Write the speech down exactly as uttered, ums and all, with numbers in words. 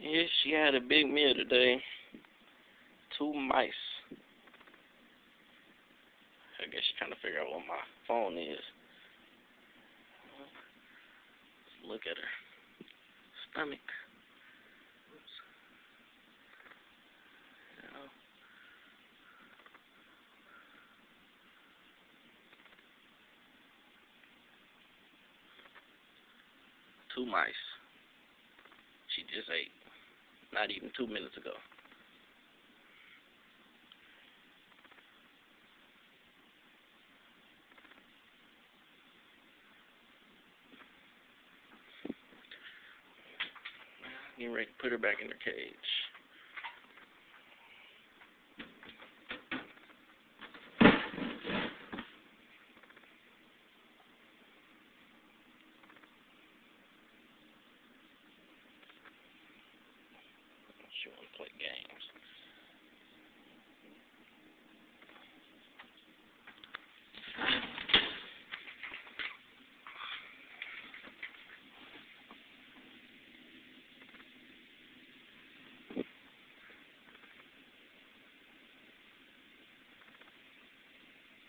Yeah, she had a big meal today. Two mice. I guess she's trying to figure out what my phone is. Let's look at her stomach. Oops. Yeah. Two mice. She just ate. Not even two minutes ago. Getting ready to put her back in her cage. She wants to play games.